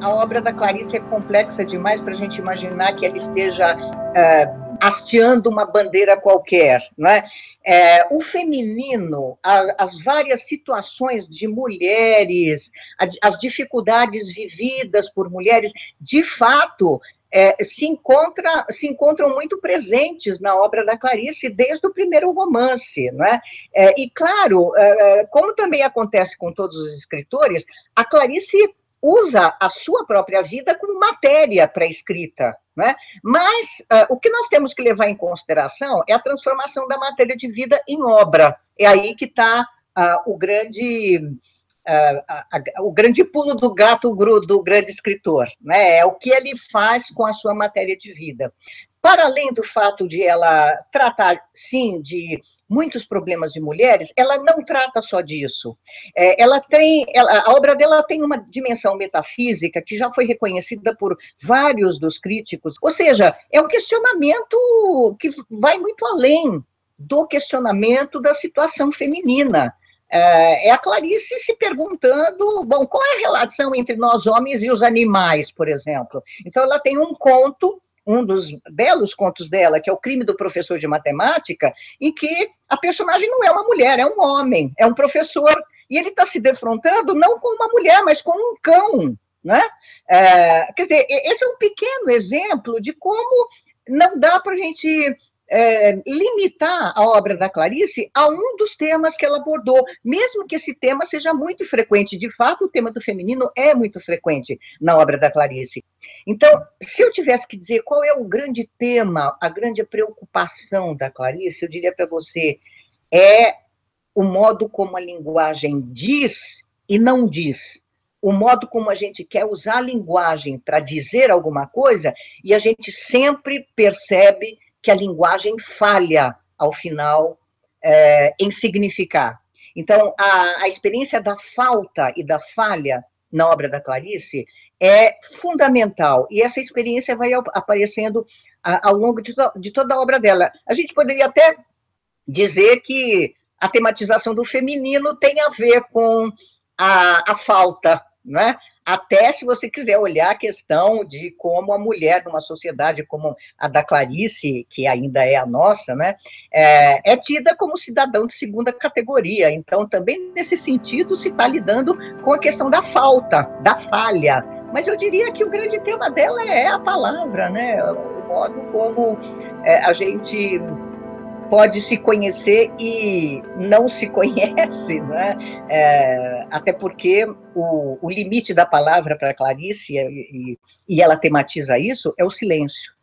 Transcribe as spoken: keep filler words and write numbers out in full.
a obra da Clarice é complexa demais para a gente imaginar que ela esteja uh, hasteando uma bandeira qualquer, né? É, o feminino, a, as várias situações de mulheres, a, as dificuldades vividas por mulheres, de fato, é, se, encontra, se encontram muito presentes na obra da Clarice desde o primeiro romance, né? É, e, claro, é, como também acontece com todos os escritores, a Clarice usa a sua própria vida como matéria para a escrita, né? Mas uh, o que nós temos que levar em consideração é a transformação da matéria de vida em obra. É aí que está uh, o grande uh, a, a, o grande pulo do gato do grande escritor, né? É o que ele faz com a sua matéria de vida. Para além do fato de ela tratar, sim, de muitos problemas de mulheres, ela não trata só disso. É, ela tem, ela, a obra dela tem uma dimensão metafísica que já foi reconhecida por vários dos críticos, ou seja, é um questionamento que vai muito além do questionamento da situação feminina. É, é a Clarice se perguntando, bom, qual é a relação entre nós homens e os animais, por exemplo? Então, ela tem um conto, um dos belos contos dela, que é O Crime do Professor de Matemática, em que a personagem não é uma mulher, é um homem, é um professor, e ele está se defrontando não com uma mulher, mas com um cão, né? É, quer dizer, esse é um pequeno exemplo de como não dá para a gente é, limitar a obra da Clarice a um dos temas que ela abordou, mesmo que esse tema seja muito frequente. De fato, o tema do feminino é muito frequente na obra da Clarice. Então, se eu tivesse que dizer qual é o grande tema, a grande preocupação da Clarice, eu diria para você, é o modo como a linguagem diz e não diz. O modo como a gente quer usar a linguagem para dizer alguma coisa, e a gente sempre percebe que a linguagem falha, ao final, é, em significar. Então, a, a experiência da falta e da falha na obra da Clarice é fundamental, e essa experiência vai aparecendo ao longo de, to de toda a obra dela. A gente poderia até dizer que a tematização do feminino tem a ver com a, a falta, né? Até se você quiser olhar a questão de como a mulher numa sociedade como a da Clarice, que ainda é a nossa, né, é, é tida como cidadão de segunda categoria. Então, também nesse sentido, se está lidando com a questão da falta, da falha. Mas eu diria que o grande tema dela é a palavra, né? O modo como é, a gente pode se conhecer e não se conhece, né? É, até porque o, o limite da palavra para Clarice, e, e ela tematiza isso, é o silêncio.